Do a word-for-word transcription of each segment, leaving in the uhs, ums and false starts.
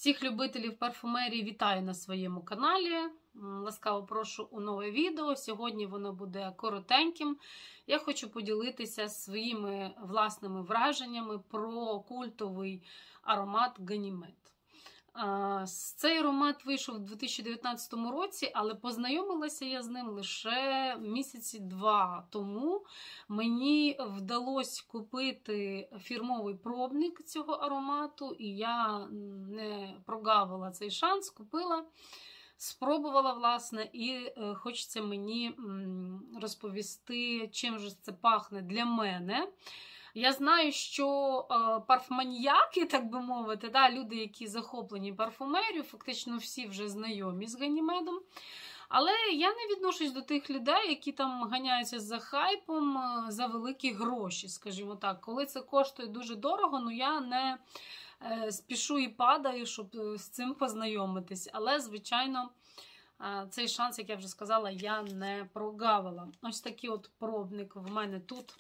Всіх любителів парфумерії вітаю на своєму каналі. Ласкаво прошу у нове відео. Сьогодні воно буде коротеньким. Я хочу поділитися своїми власними враженнями про культовий аромат Ганімед. Цей аромат вийшов у дві тисячі дев'ятнадцятому році, але познайомилася я з ним лише місяці два тому. Мені вдалося купити фірмовий пробник цього аромату, і я не прогавила цей шанс, купила, спробувала, власне, і хочеться мені розповісти, чим же це пахне для мене. Я знаю, що е, парфманіяки, так би мовити, да, люди, які захоплені парфумерією, фактично всі вже знайомі з Ганімедом. Але я не відношусь до тих людей, які там ганяються за хайпом за великі гроші, скажімо так. Коли це коштує дуже дорого, ну я не е, спішу і падаю, щоб з цим познайомитись. Але, звичайно, е, цей шанс, як я вже сказала, я не прогавила. Ось такий от пробник в мене тут.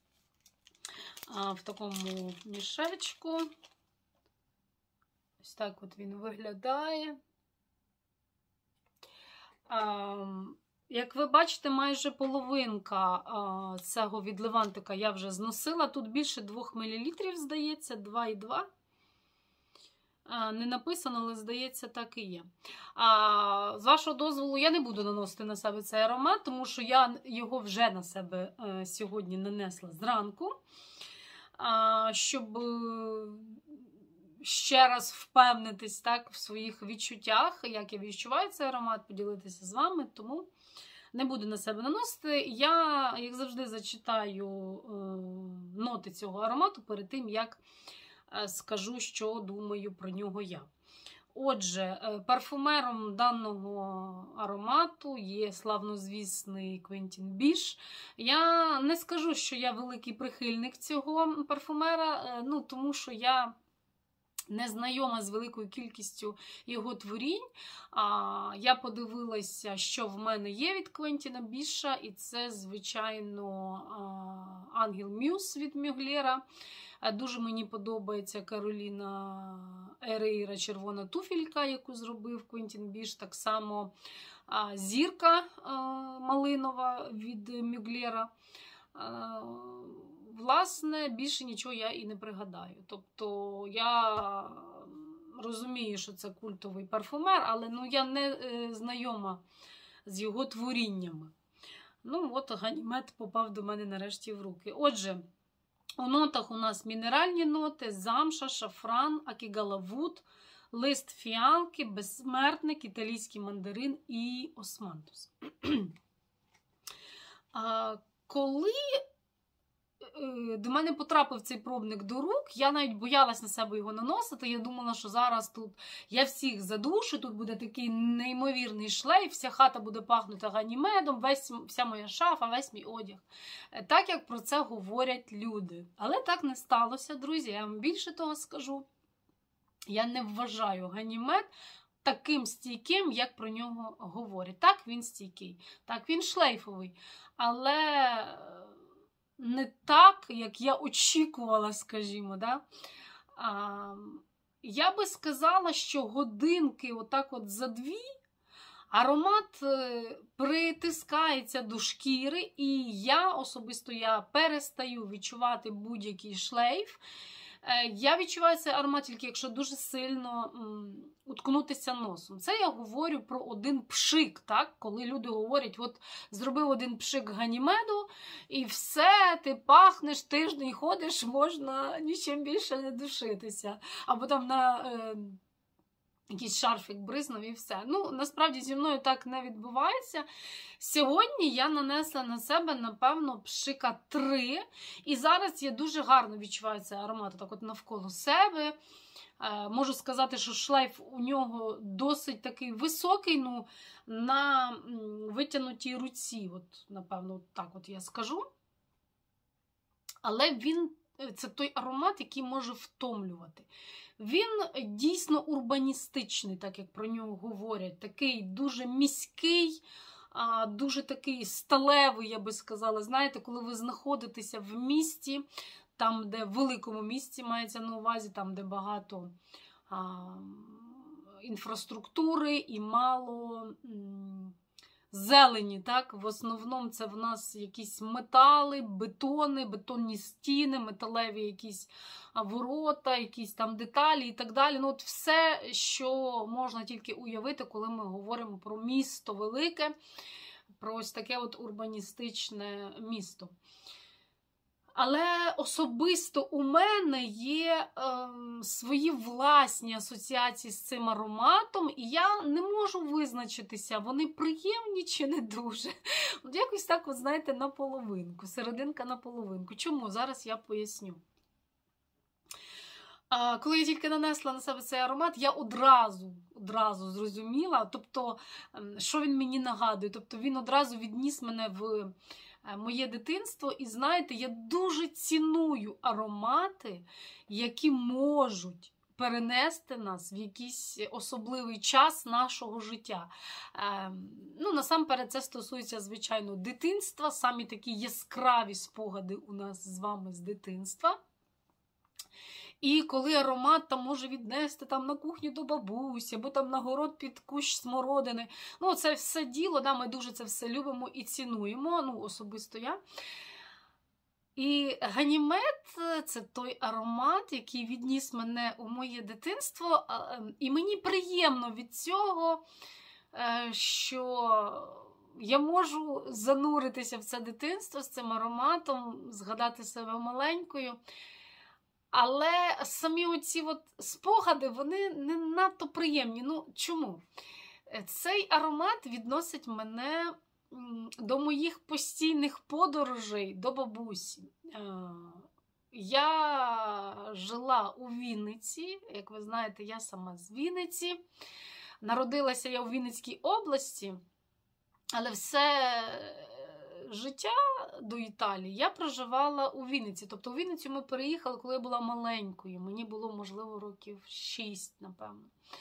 В такому мішечку. Ось так от він виглядає. Як ви бачите, майже половинка цього відливантика я вже зносила. Тут більше двох мілілітрів, здається, два і два. Не написано, але, здається, так і є. А, з вашого дозволу, я не буду наносити на себе цей аромат, тому що я його вже на себе е, сьогодні нанесла зранку, а, щоб е, ще раз впевнитись так, в своїх відчуттях, як я відчуваю цей аромат, поділитися з вами, тому не буду на себе наносити. Я, як завжди, зачитаю е, ноти цього аромату перед тим, як скажу, що думаю про нього я. Отже, парфумером даного аромату є славнозвісний Квентін Біш. Я не скажу, що я великий прихильник цього парфумера, ну, тому що я не знайома з великою кількістю його творінь. Я подивилася, що в мене є від Квентіна Біша, і це, звичайно, Ангел Мюс від Мюглера. Дуже мені подобається Кароліна Ерейра червона туфелька, яку зробив Квентін Біш. Так само зірка малинова від Мюглера. Власне, більше нічого я і не пригадаю. Тобто я розумію, що це культовий парфумер, але ну, я не знайома з його творіннями. Ну, от Ганімед попав до мене нарешті в руки. Отже, у нотах у нас мінеральні ноти, замша, шафран, акігалавуд, лист фіалки, безсмертник, італійський мандарин і османтус. А коли до мене потрапив цей пробник до рук, я навіть боялась на себе його наносити. Я думала, що зараз тут я всіх задушу, тут буде такий неймовірний шлейф, вся хата буде пахнути Ганімедом, весь, вся моя шафа, весь мій одяг. Так, як про це говорять люди. Але так не сталося, друзі. Я вам більше того скажу. Я не вважаю Ганімед таким стійким, як про нього говорять. Так, він стійкий, так, він шлейфовий. Але не так, як я очікувала, скажімо. Да? А, я би сказала, що годинки отак от за дві аромат притискається до шкіри, і я особисто я перестаю відчувати будь-який шлейф. Я відчуваю цей аромат тільки, якщо дуже сильно м, уткнутися носом. Це я говорю про один пшик, так? Коли люди говорять, от зробив один пшик Ганімеду, і все, ти пахнеш, тиждень ходиш, можна нічим більше не душитися. Або там на е, якийсь шарфік бризнув і все. Ну, насправді зі мною так не відбувається. Сьогодні я нанесла на себе, напевно, пшика три. І зараз я дуже гарно відчуваю цей аромат так от навколо себе. Е, можу сказати, що шлейф у нього досить такий високий, ну, на витягнутій руці. От, напевно, так от я скажу. Але він, це той аромат, який може втомлювати. Він дійсно урбаністичний, так як про нього говорять. Такий дуже міський, дуже такий сталевий, я би сказала. Знаєте, коли ви знаходитеся в місті, там, де в великому місті мається на увазі, там, де багато а, інфраструктури і мало зелені. Так? В основному це в нас якісь метали, бетони, бетонні стіни, металеві якісь ворота, якісь там деталі і так далі. Ну, от все, що можна тільки уявити, коли ми говоримо про місто велике, про ось таке от урбаністичне місто. Але особисто у мене є е, свої власні асоціації з цим ароматом, і я не можу визначитися, вони приємні чи не дуже. От якось так, от, знаєте, на половинку, серединка на половинку. Чому? Зараз я поясню. А, коли я тільки нанесла на себе цей аромат, я одразу, одразу зрозуміла, тобто, що він мені нагадує. Тобто він одразу відніс мене в моє дитинство. І знаєте, я дуже ціную аромати, які можуть перенести нас в якийсь особливий час нашого життя. Е, ну, насамперед, це стосується, звичайно, дитинства, самі такі яскраві спогади у нас з вами з дитинства. І коли аромат там може віднести там, на кухню до бабусі, або там на город під кущ смородини. Ну, це все діло, да, ми дуже це все любимо і цінуємо, ну, особисто я. І ганімед – це той аромат, який відніс мене у моє дитинство. І мені приємно від цього, що я можу зануритися в це дитинство з цим ароматом, згадати себе маленькою. Але самі оці от спогади, вони не надто приємні. Ну, чому? Цей аромат відносить мене до моїх постійних подорожей до бабусі. Я жила у Вінниці, як ви знаєте, я сама з Вінниці. Народилася я у Вінницькій області, але все життя до Італії я проживала у Вінниці. Тобто у Вінницю ми переїхали, коли я була маленькою. Мені було, можливо, років шість, напевно.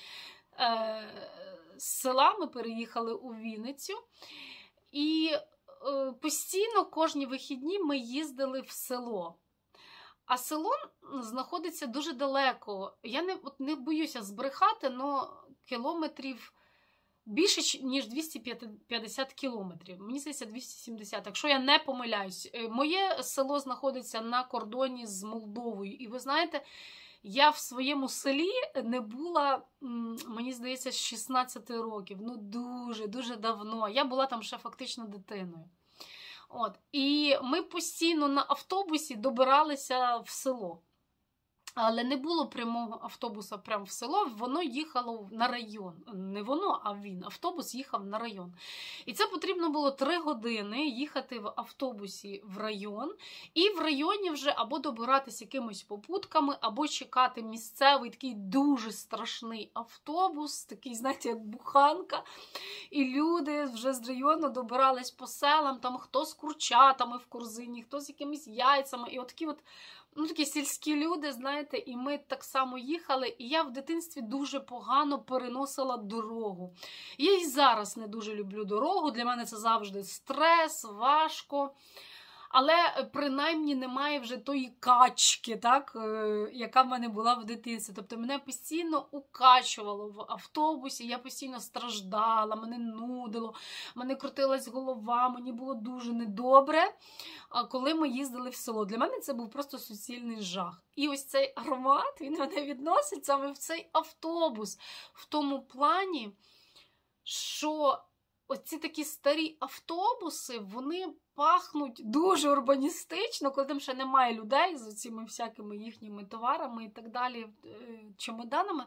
Е, з села ми переїхали у Вінницю. І е, постійно кожні вихідні ми їздили в село. А село знаходиться дуже далеко. Я не, от не боюся збрехати, але кілометрів більше, ніж двісті п'ятдесят кілометрів. Мені здається, двісті сімдесят. Якщо я не помиляюсь. Моє село знаходиться на кордоні з Молдовою. І ви знаєте, я в своєму селі не була, мені здається, з шістнадцяти років. Ну, дуже, дуже давно. Я була там ще фактично дитиною. От. І ми постійно на автобусі добиралися в село. Але не було прямого автобуса прямо в село, воно їхало на район. Не воно, а він. Автобус їхав на район. І це потрібно було три години їхати в автобусі в район. І в районі вже або добиратися якимись попутками, або чекати місцевий такий дуже страшний автобус, такий, знаєте, як буханка. І люди вже з району добирались по селам, там хто з курчатами в корзині, хто з якимись яйцями. І от такі от Ну, такі сільські люди, знаєте, і ми так само їхали, і я в дитинстві дуже погано переносила дорогу. Я і зараз не дуже люблю дорогу, для мене це завжди стрес, важко. Але принаймні немає вже тої качки, так, яка в мене була в дитинстві. Тобто мене постійно укачувало в автобусі, я постійно страждала, мене нудило, мене крутилась голова, мені було дуже недобре, коли ми їздили в село. Для мене це був просто суцільний жах. І ось цей аромат, він мене відносить саме в цей автобус. В тому плані, що оці такі старі автобуси, вони пахнуть дуже урбаністично, коли там ще немає людей з цими всякими їхніми товарами і так далі, чемоданами.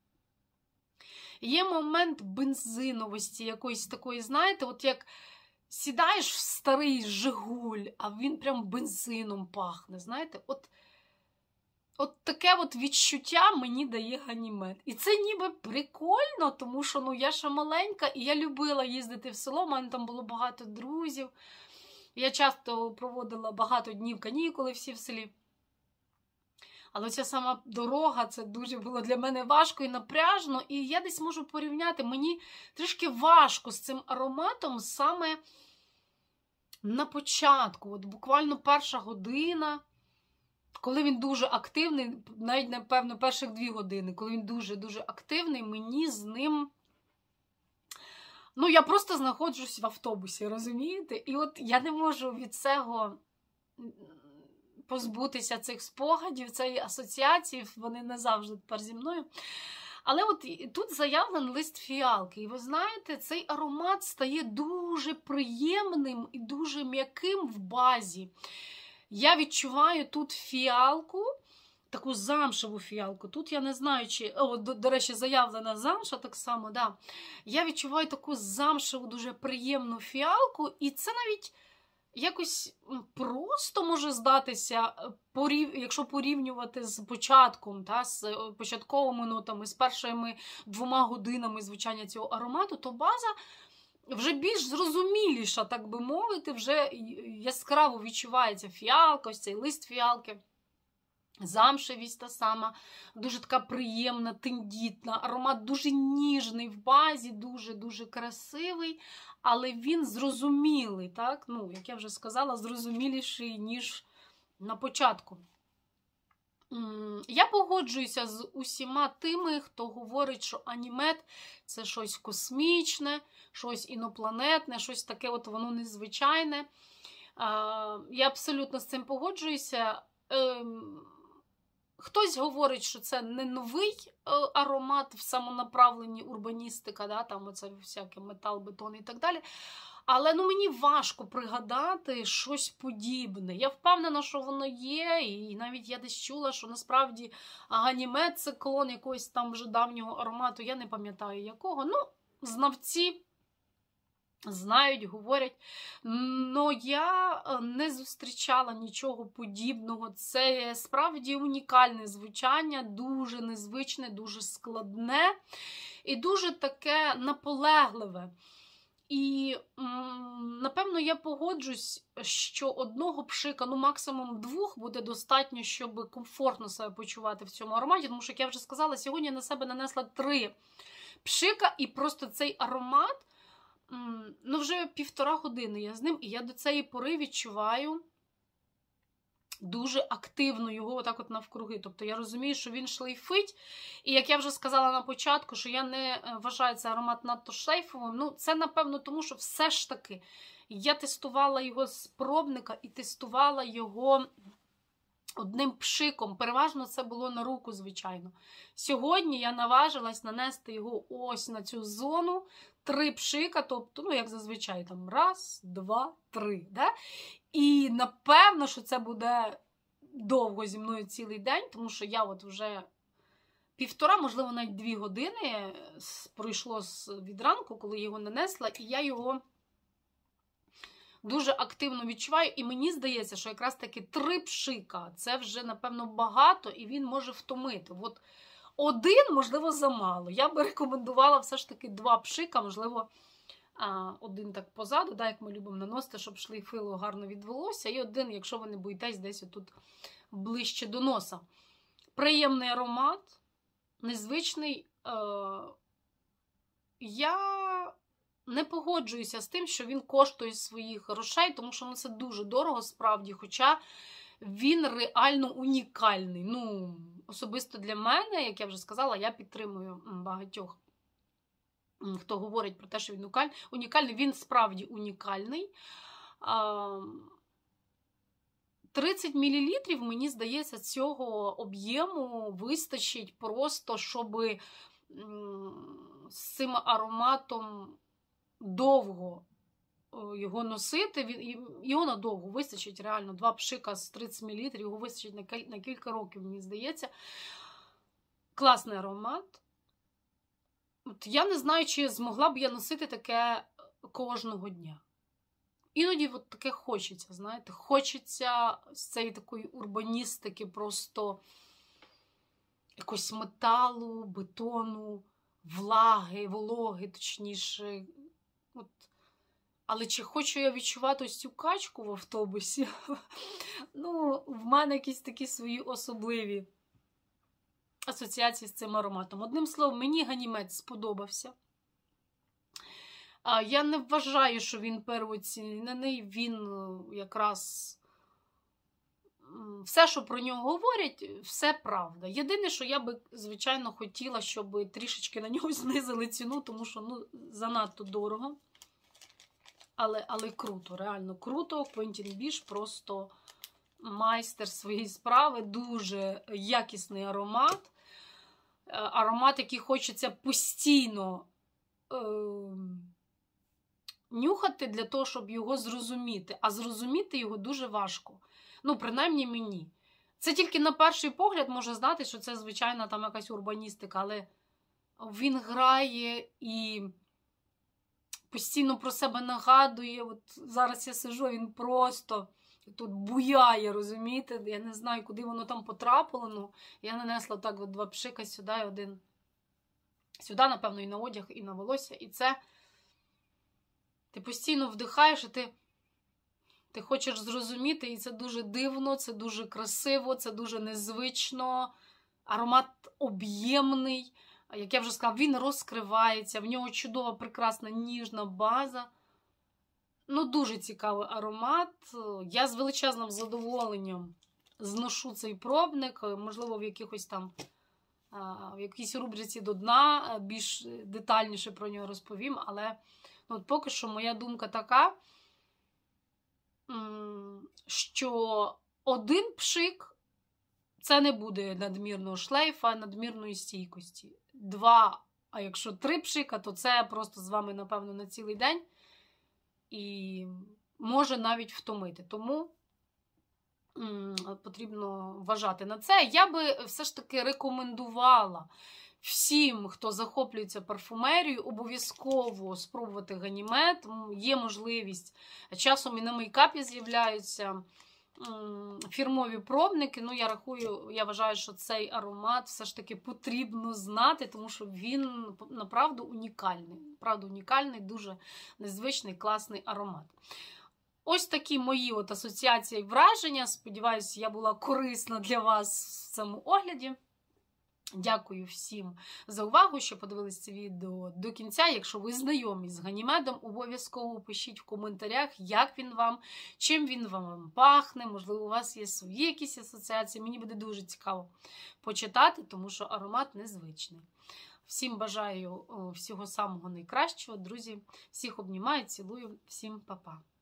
Є момент бензиновості якоїсь такої, знаєте, от як сідаєш в старий Жигуль, а він прям бензином пахне, знаєте, от От таке от відчуття мені дає ганімед. І це ніби прикольно, тому що ну, я ще маленька, і я любила їздити в село, у мене там було багато друзів. Я часто проводила багато днів канікули всі в селі. Але ця сама дорога, це дуже було для мене важко і напряжно. І я десь можу порівняти, мені трішки важко з цим ароматом саме на початку. От буквально перша година. коли він дуже активний, навіть, напевно, перших дві години, коли він дуже-дуже активний, мені з ним... Ну, я просто знаходжусь в автобусі, розумієте? І от я не можу від цього позбутися цих спогадів, цієї асоціації, вони не завжди тепер зі мною. Але от тут заявлений лист фіалки. І ви знаєте, цей аромат стає дуже приємним і дуже м'яким в базі. Я відчуваю тут фіалку, таку замшеву фіалку. Тут я не знаю, чи... О, до, до речі, заявлена замша так само, да. Я відчуваю таку замшеву, дуже приємну фіалку. І це навіть якось просто може здатися, порів... якщо порівнювати з початком, та, з початковими нотами, з першими двома годинами звучання цього аромату, то база вже більш зрозуміліша, так би мовити, вже яскраво відчувається фіалка, ось цей лист фіалки. Замшевість та сама, дуже така приємна, тендітна, аромат дуже ніжний в базі, дуже-дуже красивий, але він зрозумілий, так? Ну, як я вже сказала, зрозуміліший, ніж на початку. Я погоджуюся з усіма тими, хто говорить, що анімет – це щось космічне, щось інопланетне, щось таке от воно незвичайне. Я абсолютно з цим погоджуюся. Хтось говорить, що це не новий аромат в самонаправленні урбаністика, да, там оце всяке метал, бетон і так далі. Але ну, мені важко пригадати щось подібне. Я впевнена, що воно є, і навіть я десь чула, що насправді ганімед – це клон якогось там вже давнього аромату, я не пам'ятаю якого. Ну, знавці знають, говорять. Но я не зустрічала нічого подібного. Це справді унікальне звучання, дуже незвичне, дуже складне і дуже таке наполегливе. І, напевно, я погоджусь, що одного пшика, ну максимум двох, буде достатньо, щоб комфортно себе почувати в цьому ароматі. Тому що, як я вже сказала, сьогодні я на себе нанесла три пшика, і просто цей аромат, ну вже півтора години я з ним, і я до цієї пори відчуваю дуже активно його отак от навкруги. Тобто я розумію, що він шлейфить. І як я вже сказала на початку, що я не вважаю цей аромат надто шлейфовим, ну це напевно тому, що все ж таки я тестувала його з пробника і тестувала його одним пшиком. Переважно це було на руку, звичайно. Сьогодні я наважилась нанести його ось на цю зону, три пшика, тобто, ну, як зазвичай, там, раз, два, три, да? І, напевно, що це буде довго зі мною цілий день, тому що я от вже півтора, можливо, навіть дві години пройшло від ранку, коли його нанесла, і я його дуже активно відчуваю, і мені здається, що якраз таки три пшика, це вже, напевно, багато, і він може втомити. От один, можливо, замало. Я би рекомендувала все ж таки два пшика, можливо, один так позаду, да, як ми любимо наносити, щоб шлейфило гарно від волосся, і один, якщо ви не боїтесь, десь отут ближче до носа. Приємний аромат, незвичний. Я не погоджуюся з тим, що він коштує своїх грошей, тому що ну, це дуже дорого справді, хоча він реально унікальний. Ну, особисто для мене, як я вже сказала, я підтримую багатьох, хто говорить про те, що він унікальний. Він справді унікальний. тридцять мілілітрів, мені здається, цього об'єму вистачить просто, щоб з цим ароматом довго його носити. Його надовго вистачить, реально, два пшика з тридцять мілілітрів, його вистачить на кілька років, мені здається. Класний аромат. От я не знаю, чи змогла б я носити таке кожного дня. Іноді от таке хочеться, знаєте, хочеться з цієї такої урбаністики, просто якогось металу, бетону, влаги, вологи, точніше. От. Але чи хочу я відчувати ось цю качку в автобусі? Ну, в мене якісь такі свої особливі асоціації з цим ароматом. Одним словом, мені ганімед сподобався. Я не вважаю, що він переоцінений. Він якраз все, що про нього говорять, все правда. Єдине, що я би, звичайно, хотіла, щоб трішечки на нього знизили ціну, тому що, ну, занадто дорого. Але, але круто, реально круто. Квентін Біш просто майстер своєї справи, дуже якісний аромат. Аромат, який хочеться постійно е, нюхати для того, щоб його зрозуміти. А зрозуміти його дуже важко. Ну, принаймні мені. Це тільки на перший погляд може знати, що це, звичайно, там якась урбаністика, але він грає і постійно про себе нагадує. От зараз я сиджу, він просто тут буяє, розумієте? Я не знаю, куди воно там потрапило. Ну, я нанесла так от два пшика сюди і один сюди, напевно, і на одяг, і на волосся. І це ти постійно вдихаєш, і ти, ти хочеш зрозуміти, і це дуже дивно, це дуже красиво, це дуже незвично. Аромат об'ємний. Як я вже сказала, він розкривається, в нього чудова, прекрасна, ніжна база. Ну, дуже цікавий аромат. Я з величезним задоволенням зношу цей пробник. Можливо, в якихось там, в якійсь рубриці до дна більш детальніше про нього розповім. Але ну, от поки що моя думка така, що один пшик – це не буде надмірного шлейфа, надмірної стійкості. Два, а якщо три пшика, то це просто з вами, напевно, на цілий день. І може навіть втомити. Тому м, потрібно вважати на це. Я би все ж таки рекомендувала всім, хто захоплюється парфумерією, обов'язково спробувати Ганімед. Є можливість. Часом і на мейкапі з'являються фірмові пробники. Ну, я рахую, я вважаю, що цей аромат все ж таки потрібно знати, тому що він, направду, унікальний. Правда, унікальний, дуже незвичний, класний аромат. Ось такі мої от асоціації і враження. Сподіваюся, я була корисна для вас в цьому огляді. Дякую всім за увагу, що подивилися це відео до кінця. Якщо ви знайомі з Ганімедом, обов'язково пишіть в коментарях, як він вам, чим він вам пахне. Можливо, у вас є свої якісь асоціації. Мені буде дуже цікаво почитати, тому що аромат незвичний. Всім бажаю всього самого найкращого. Друзі, всіх обнімаю, цілую, всім па-па.